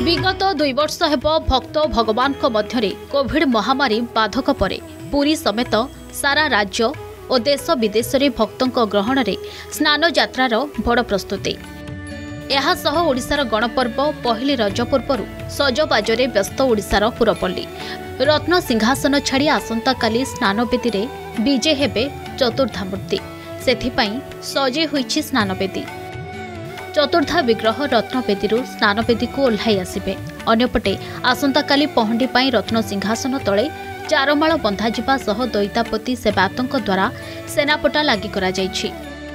विगत 2 वर्ष हेब भक्त भगवान मध्य कोविड महामारी बाधक परे पुरी समेत सारा राज्य और देश विदेश में भक्तों ग्रहण में स्नान यात्रार बड़ प्रस्तुति। एहासह ओडिशार गणपर्व पहली रज पूर्व सजबाजरे व्यस्त ओडिशार पुरपल्ली रत्न सिंहासन छाड़ी आसंता काली स्नानवेदी रे विजे हेबे चतुर्धामूर्ति सेथिपाई सजे होईछि स्नानवेदी। चतुर्धा विग्रह रत्नवेदी स्नानवेदी को ओह्लाई आसबे। अन्यपटे आसंता काली पहंडी पाई रत्न सिंहासन तले चारमाल बंधाजिबा सह दैतापति सेवायतों द्वारा सेनापटा लागि करा जायछि।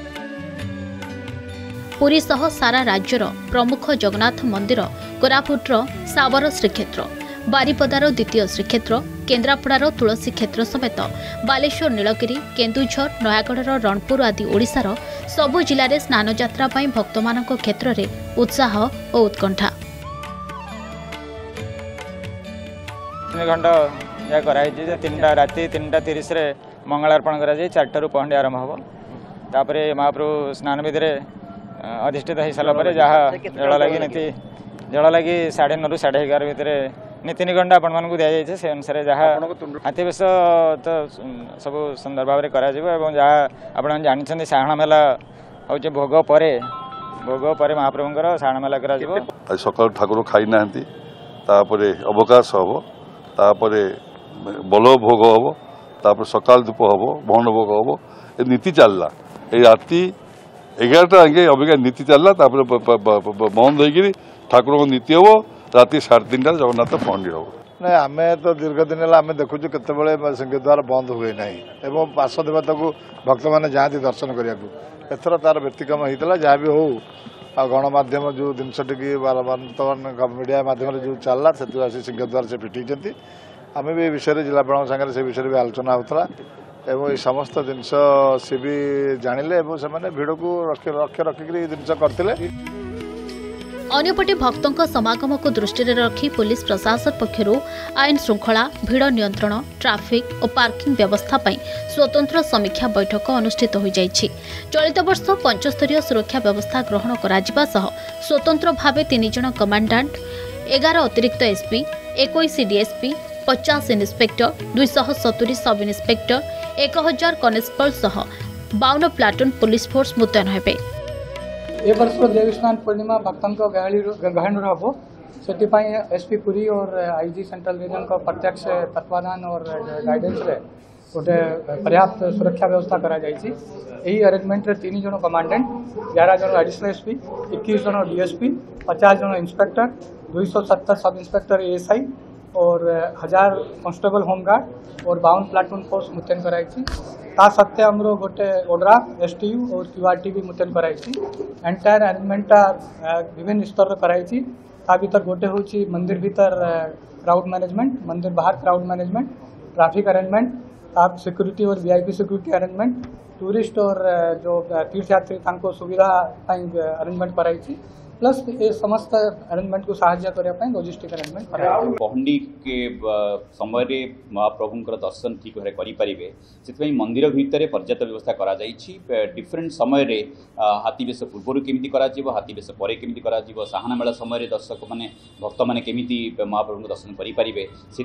पुरी सह सारा राज्यर प्रमुख जगन्नाथ मंदिर, कोरापुटर सावर श्रीक्षेत्र, बारिपदार द्वितीय श्रीक्षेत्र, केन्द्रापड़ार तुलसी क्षेत्र समेत बालेश्वर, नीलगिरी, केन्दुझर, नयागढ़, रणपुर आदि ओडिशार सबु जिले में स्नान यात्रा भक्त मान क्षेत्र में उत्साह और उत्कंठा। 3 घंटा या कराई राति 3:30 मंगलार्पण कर 4 पहंडी आरंभ हम। तापर महाप्रभु स्नान विधि अधिष्ठित हो सारापर जहाँ जल लगी नीति जल लगी 9:30 ରୁ 11:30 भितर नीति निगंडा आपण मानक दि जाए से अनुसार जहाँ हाथी बेश तो सब सुंदर भाव में करा जहाँ आप जानते साहण मेला हूँ भोग पर महाप्रभुंर साहण मेला कर सकाल ठाकुर खाई ना अवकाश हम तापर बल भोग हम तापर सकाल धूप हम भवन भोग हम ये नीति चलला राति 11टा आगे अबिका नीति चलला बंद हो ठाकुर नीति हम राति 3:30 जगन्नाथ पहंडी हम। ना आम तो दीर्घ दिन आम देखु केत सिंहद्वार बंद हुए ना एवं पार्श देवता को भक्त मैंने जाती दर्शन करने एथर तार व्यतिक्रम होता जहाँ भी हो गणमाध्यम जो जिनसटी बर्तमान मीडिया मध्यम जो चलला से सिंहद्वार से फिटी आम भी विषय जिलापाल सागर से विषय भी आलोचना होता एवं समस्त जिनस सी भी जानिले से भिड़ को रखे रखिक जिनस करते। अन्यपटे भक्तों समागम को दृष्टि रखी पुलिस प्रशासन पक्षर आईन श्रृंखला, भिड़ नियंत्रण, ट्राफिक और पार्किंग व्यवस्था पर स्वतंत्र समीक्षा बैठक अनुष्ठित हो जाइछि। चलित वर्ष 5 स्तरीय सुरक्षा व्यवस्था ग्रहण करा सह स्वतंत्र भावे 3 जन कमांडांट, 11 अतिरिक्त SP, 21 DSP, 50 inspector, 270 sub inspector, 1000 constable सह 52 प्लाटून पुलिस फोर्स मुतयन हेबे। ए वर्ष देवस्नान पूर्णिमा भक्तों गहन हम से एसपी पुरी और आईजी सेंट्रल रीजन को प्रत्यक्ष तत्वाधान और गाइडेंस रे गोटे पर्याप्त सुरक्षा व्यवस्था करा यही अरेंजमेंट रे 3 जन कमांडेंट, 11 जन एडिशनल एसपी, 21 जन डीएसपी, 50 जन इंस्पेक्टर, 270 सब इंस्पेक्टर एएसआई और 1000 कांस्टेबल होमगार्ड और 52 प्लाटून फोर्स मुतयन कराई। ता सत्ते हमरो गोटे ओड्राफ, एसटीयू और क्यूआरटी भी मुतयन कराई। एंटायर अरेंजमेंटा विभिन्न स्तर कराई। ता भीतर गोटे होची मंदिर भीतर क्राउड मैनेजमेंट, मंदिर बाहर क्राउड मैनेजमेंट, ट्रैफिक अरेंजमेंट, ता सिक्योरिटी और वीआईपी सिक्योरिटी अरेंजमेंट, टूरिस्ट और जो तीर्थयात्री तांको सुविधा अरेंजमेंट कराई प्लस ये समस्त अरेंजमेंट को सहायता करने लॉजिस्टिक अरेंजमेंट पहंडी के समय रे महाप्रभुंकर दर्शन ठीक भाव करें से मंदिर भितर पर्याप्त व्यवस्था करा डिफरेंट समय रे हाथी बेश पूर्व केमी हाथी बेश पर केमी साहना मेला समय दर्शक मैंने भक्त मैंने केमी महाप्रभु दर्शन करें से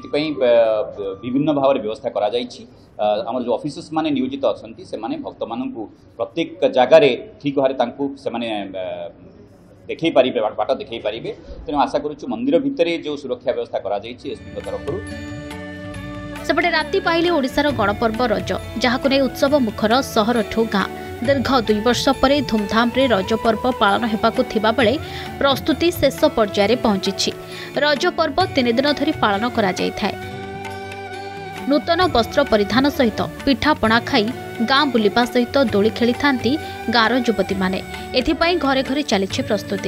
विभिन्न भाव व्यवस्था करा आम जो ऑफिसर्स माने नियोजित अच्छा से भक्त मान प्रत्येक जगार ठीक भाव से देखई पारे बाट देखई पारे तेणु आशा करूँ मंदिर भितर जो सुरक्षा व्यवस्था करा एसपी तरफ सेपटे राति पाइले ओडिशार गणपर्व रज जहाँ को उत्सव मुखर सहर ठू गाँ दीर्घ 2 वर्ष पर धूमधाम रे रज पर्व पालन हेबाकु थिबा बेले प्रस्तुति शेष पर्यायर पहुंची। रज पर्व 3 दिन धरी पालन करा जाय थाए। नूतन वस्त्र परिधान सहित पिठापणा खाई गाँ बुलिबा सहित दोली खेली थांती गाँर युवती माने। एथिपाई घरे घरे चली प्रस्तुति।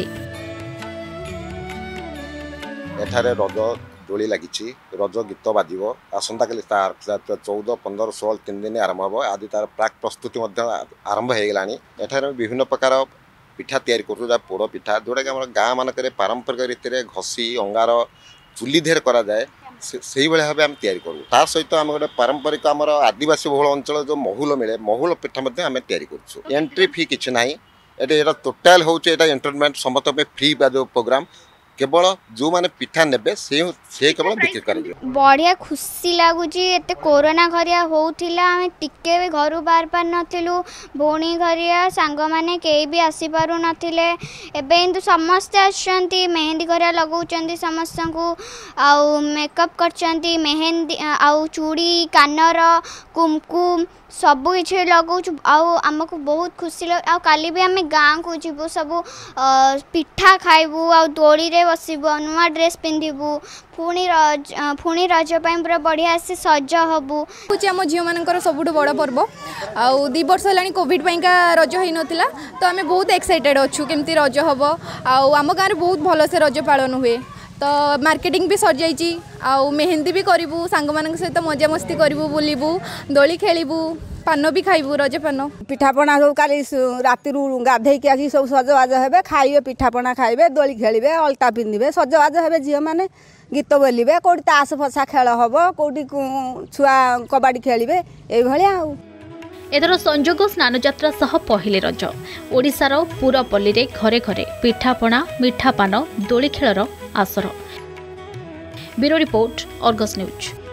एठारे रज दोली लगी रज गीत बाजिब आसंता काली 14, 15, 16 3 दिन आरंभ हम आदि तार प्राक प्रस्तुति आरंभ हो गलानी। एठारे विभिन्न प्रकार पिठा तैयारी कर पोड़ पिठा जोटा कि गाँ मानक पारंपरिक रीति से घसी अंगार चुली धेर करा जाए से भाव आम तैयारी करूँ। तार सहित आम गोटे पारंपरिक आमर आदिवासी बहुल अंचल जो महुल मिले महुल पिठा आम तैयारी करूँ। एंट्री फी किसी ना ये टोटाल हूँ एंटरटेनमेंट समस्त फ्री जो प्रोग्राम केवल जो माने पिठा नेबे से केवल बिक्री कर बढ़िया खुशी लगुच एत कोरोना घरिया होउथिला आमे टिके भी घर बाहर पार नथिलु भौणी घरिया सांग माने केही भी आसी पारु नथिले एबे इंतु समस्त आछंती मेहंदी घरिया लगाउचंती समस्त को आउ मेकअप करचंती मेहंदी आउ चूड़ी कानर कुमकुम सब किसी लगाऊँ आमको बहुत खुशी लगे आ काली भी आम गाँ को जीवु सब पिठा खाइबू आ दोली रे बसबू नुआ ड्रेस पिंधबू पुणी रज पूरा बढ़िया से सज हबू आम झील मान सबुठ बड़ पर्व आउ 2 वर्ष है कोविड का रज हो नाला तो आम बहुत एक्साइटेड अच्छू केमती रज हम आम गाँव में बहुत भल से रज पालन हुए तो मार्केटिंग भी सर जाइए आउ मेहंदी भी करूँ सांग मान सहित मजा मस्ती करूँ बुलबू दोली खेलबू पान भी खाइबू रज पान पिठापणा सब काली राति गाधे आसी सब सजबाज हे खाइबे पिठापणा खाइबे दोली खेलिबे अलता पिंधिबे सजबाज हे झील मैंने गीत बोलिबे कौटी तास फसा खेल हम कौटी छुआ कबाड़ी खेलिबे ये एथर संजोग स्नानजात्रा सह पहिले रज ओडिशार पुरपल्ली रे घरे घरे पिठापणा मिठा पान दोली खेलर आसर। Bureau report Argus news.